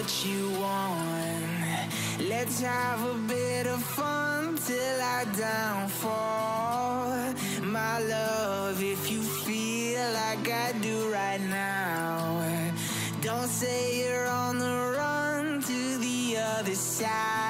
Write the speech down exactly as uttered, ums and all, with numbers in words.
what you want. Let's have a bit of fun till I downfall. My love, if you feel like I do right now, don't say you're on the run to the other side.